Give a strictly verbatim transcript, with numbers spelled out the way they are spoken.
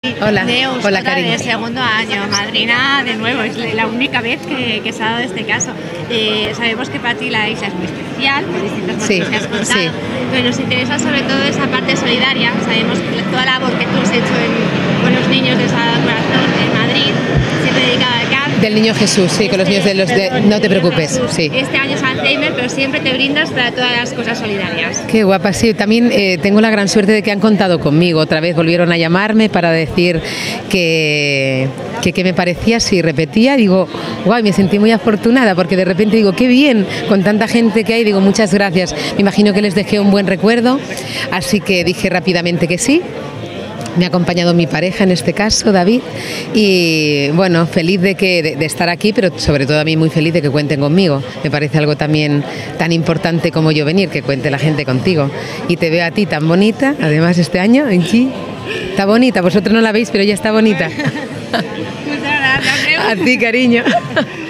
Hola, Neus, hola, otra cariño. de segundo año, madrina de nuevo, es la única vez que, que se ha dado este caso. Eh, sabemos que para ti la isla es muy especial, por distintos motivos Sí, que has contado, sí. pero nos interesa sobre todo esa parte solidaria. Sabemos que toda la labor que tú has hecho en, con los niños de Sagrado Corazón en Madrid, siempre dedicada al cáncer. Del Niño Jesús, sí, con los niños de los de... Perdón, No te del Niño preocupes, Jesús. sí. Este año es Alzheimer, pero siempre te brindas para todas las cosas solidarias. Qué guapa, sí. También eh, tengo la gran suerte de que han contado conmigo. Otra vez volvieron a llamarme para decir que que, que me parecía, si repetía, digo, guau, me sentí muy afortunada porque de repente digo, qué bien, con tanta gente que hay, digo, muchas gracias. Me imagino que les dejé un buen recuerdo, así que dije rápidamente que sí. Me ha acompañado mi pareja en este caso, David, y bueno, feliz de, que, de, de estar aquí, pero sobre todo a mí muy feliz de que cuenten conmigo. Me parece algo también tan importante como yo venir, que cuente la gente contigo. Y te veo a ti tan bonita, además este año, aquí. Está bonita, vosotros no la veis, pero ella está bonita. Muchas gracias. A ti, cariño.